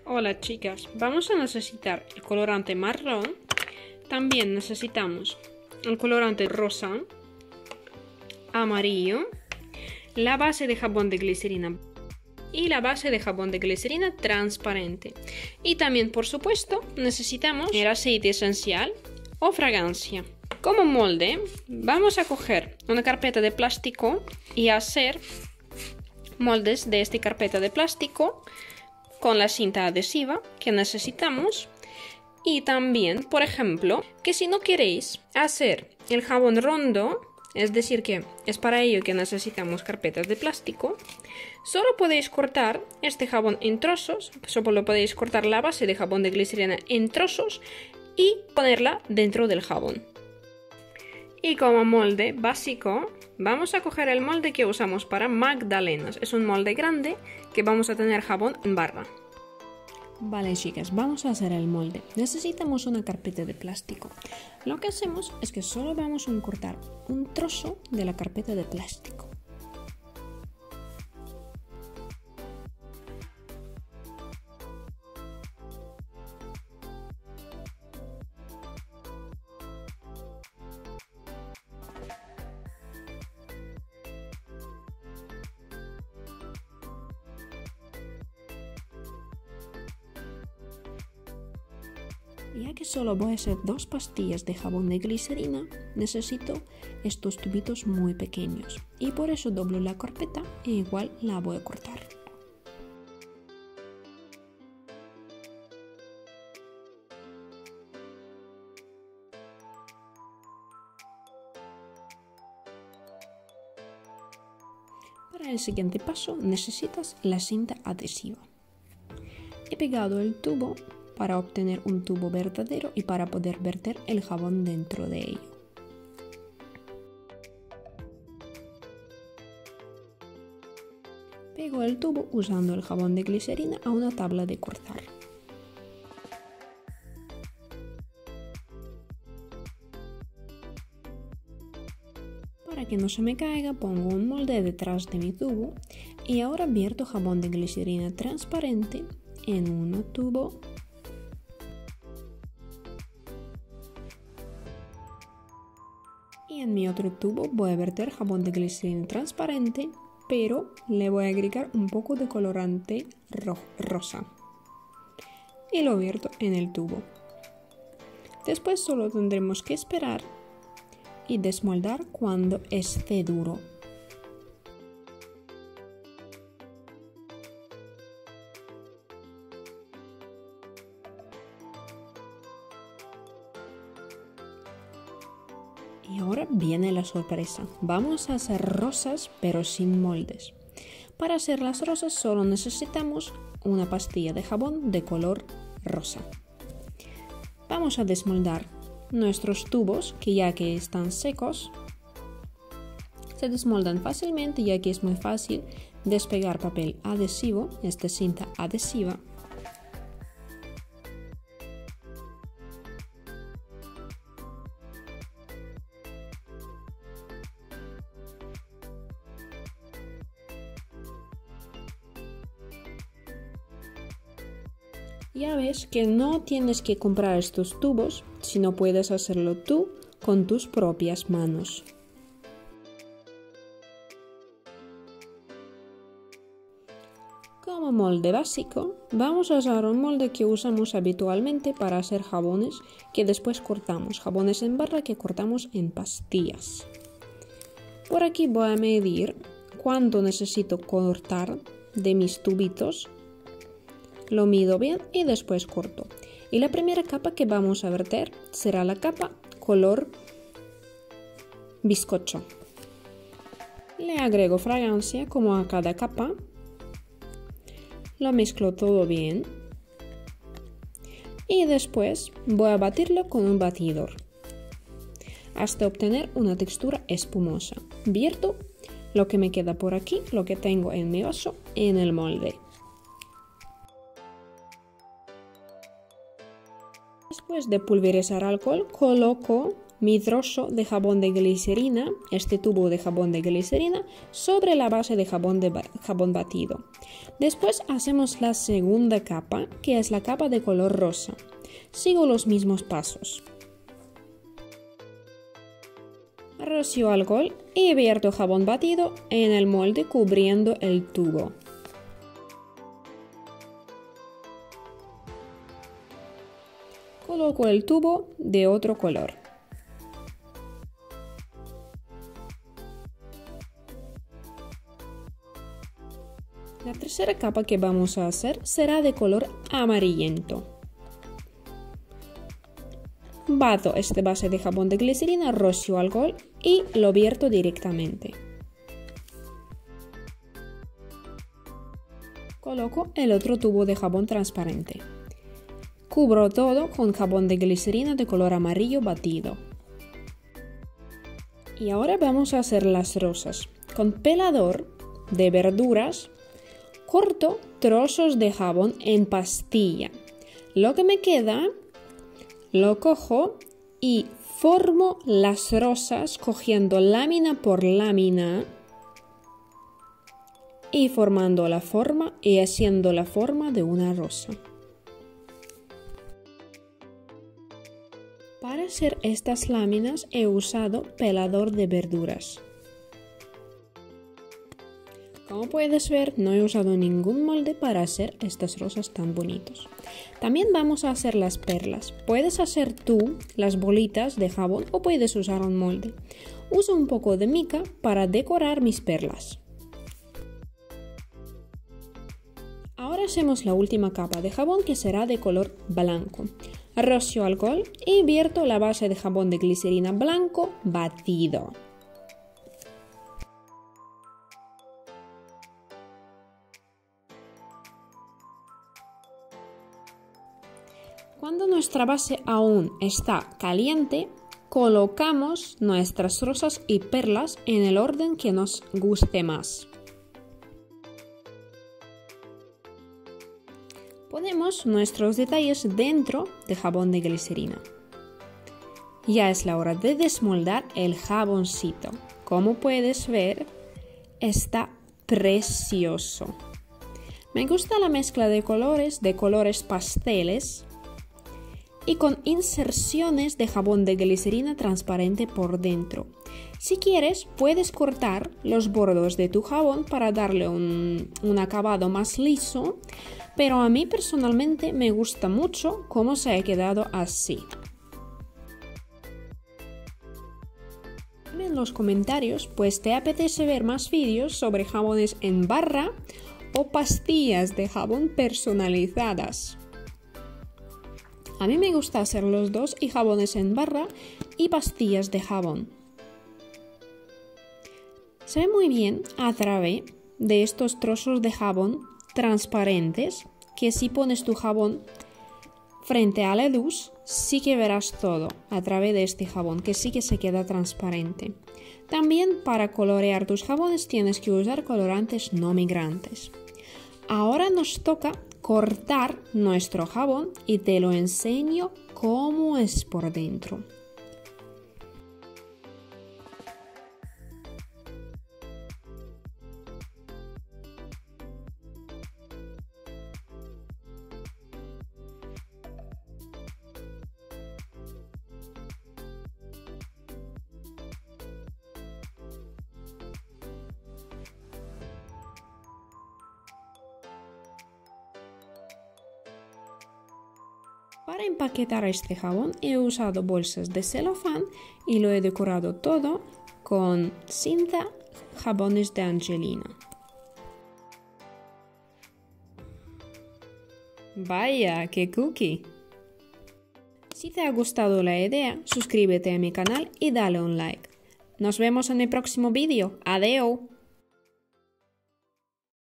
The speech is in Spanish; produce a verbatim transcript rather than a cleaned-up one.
Hola chicas, vamos a necesitar el colorante marrón, también necesitamos el colorante rosa, amarillo, la base de jabón de glicerina y la base de jabón de glicerina transparente. Y también, por supuesto, necesitamos el aceite esencial o fragancia. Como molde, vamos a coger una carpeta de plástico y hacer moldes de esta carpeta de plástico con la cinta adhesiva que necesitamos. Y también, por ejemplo, que si no queréis hacer el jabón rondo, es decir que es para ello que necesitamos carpetas de plástico, solo podéis cortar este jabón en trozos, solo podéis cortar la base de jabón de glicerina en trozos y ponerla dentro del jabón. Y como molde básico, vamos a coger el molde que usamos para magdalenas. Es un molde grande que vamos a tener jabón en barra. Vale chicas, vamos a hacer el molde. Necesitamos una carpeta de plástico. Lo que hacemos es que solo vamos a cortar un trozo de la carpeta de plástico. Ya que solo voy a hacer dos pastillas de jabón de glicerina, necesito estos tubitos muy pequeños y por eso doblo la carpeta e igual la voy a cortar. Para el siguiente paso necesitas la cinta adhesiva. He pegado el tubo para obtener un tubo verdadero y para poder verter el jabón dentro de ello. Pego el tubo usando el jabón de glicerina a una tabla de cortar. Para que no se me caiga, pongo un molde detrás de mi tubo y ahora vierto jabón de glicerina transparente en un tubo. Y en mi otro tubo voy a verter jabón de glicerina transparente, pero le voy a agregar un poco de colorante ro rosa. Y lo vierto en el tubo. Después solo tendremos que esperar y desmoldar cuando esté duro. Y ahora viene la sorpresa. Vamos a hacer rosas pero sin moldes. Para hacer las rosas solo necesitamos una pastilla de jabón de color rosa. Vamos a desmoldar nuestros tubos que ya que están secos se desmoldan fácilmente, ya que es muy fácil despegar papel adhesivo, esta cinta adhesiva. Ya ves que no tienes que comprar estos tubos, sino puedes hacerlo tú con tus propias manos. Como molde básico, vamos a usar un molde que usamos habitualmente para hacer jabones que después cortamos, jabones en barra que cortamos en pastillas. Por aquí voy a medir cuánto necesito cortar de mis tubitos. Lo mido bien y después corto. Y la primera capa que vamos a verter será la capa color bizcocho. Le agrego fragancia como a cada capa. Lo mezclo todo bien. Y después voy a batirlo con un batidor hasta obtener una textura espumosa. Vierto lo que me queda por aquí, lo que tengo en mi vaso, en el molde. Después de pulverizar alcohol, coloco mi trozo de jabón de glicerina, este tubo de jabón de glicerina, sobre la base de jabón, de jabón batido. Después hacemos la segunda capa, que es la capa de color rosa. Sigo los mismos pasos. Rocío alcohol y vierto jabón batido en el molde cubriendo el tubo. Coloco el tubo de otro color. La tercera capa que vamos a hacer será de color amarillento. Bato este base de jabón de glicerina, rocío alcohol y lo vierto directamente. Coloco el otro tubo de jabón transparente. Cubro todo con jabón de glicerina de color amarillo batido. Y ahora vamos a hacer las rosas. Con pelador de verduras, corto trozos de jabón en pastilla. Lo que me queda, lo cojo y formo las rosas cogiendo lámina por lámina y formando la forma y haciendo la forma de una rosa. Para hacer estas láminas he usado pelador de verduras. Como puedes ver, no he usado ningún molde para hacer estas rosas tan bonitas. También vamos a hacer las perlas. Puedes hacer tú las bolitas de jabón o puedes usar un molde. Uso un poco de mica para decorar mis perlas. Ahora hacemos la última capa de jabón, que será de color blanco. Rocío alcohol y vierto la base de jabón de glicerina blanco batido. Cuando nuestra base aún está caliente, colocamos nuestras rosas y perlas en el orden que nos guste más. Ponemos nuestros detalles dentro de jabón de glicerina. Ya es la hora de desmoldar el jaboncito. Como puedes ver, está precioso. Me gusta la mezcla de colores, de colores pasteles y con inserciones de jabón de glicerina transparente por dentro. Si quieres, puedes cortar los bordes de tu jabón para darle un, un acabado más liso, pero a mí personalmente me gusta mucho cómo se ha quedado así. Dime en los comentarios, pues te apetece ver más vídeos sobre jabones en barra o pastillas de jabón personalizadas. A mí me gusta hacer los dos, y jabones en barra y pastillas de jabón. Se ve muy bien a través de estos trozos de jabón transparentes, que si pones tu jabón frente a la luz, sí que verás todo a través de este jabón, que sí que se queda transparente. También para colorear tus jabones tienes que usar colorantes no migrantes. Ahora nos toca cortar nuestro jabón y te lo enseño cómo es por dentro. Para empaquetar este jabón he usado bolsas de celofán y lo he decorado todo con cinta jabones de Angelina. ¡Vaya, qué cookie! Si te ha gustado la idea, suscríbete a mi canal y dale un like. Nos vemos en el próximo vídeo. ¡Adeu!